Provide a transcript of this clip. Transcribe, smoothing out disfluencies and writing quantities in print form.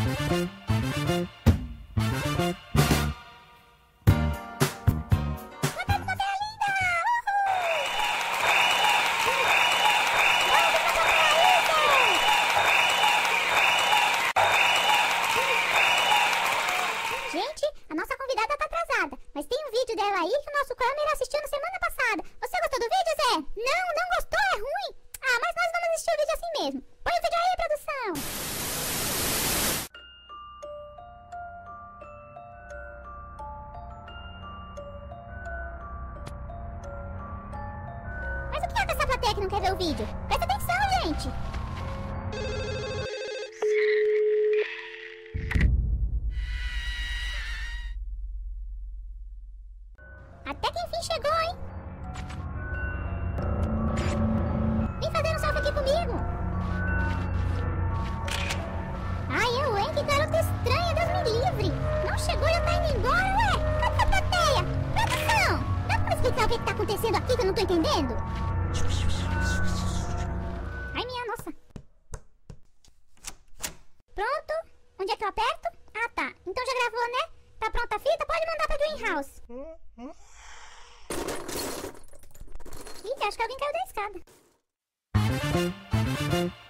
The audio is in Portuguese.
Gente, a nossa convidada tá atrasada, mas tem um vídeo dela aí que o nosso câmera assistiu na semana passada. Você gostou do vídeo, Zé? Não gostou? É ruim? Ah, mas nós vamos assistir o vídeo assim mesmo. Põe o vídeo aí, produção. Mas o que é com essa plateia que não quer ver o vídeo? Presta atenção, gente. Até que enfim chegou, hein? Vem fazer um selfie aqui comigo. Ai, eu, hein? Que garota estranha, Deus me livre. Não chegou e já tá indo embora, ué? Cadê a plateia? Produção! Dá pra explicar o que tá acontecendo aqui que eu não tô entendendo? Ai, minha nossa. Pronto? Onde é que eu aperto? Ah, tá. Então já gravou, né? Tá pronta a fita? Pode mandar pra Dreamhouse. Ih, acho que alguém caiu da escada.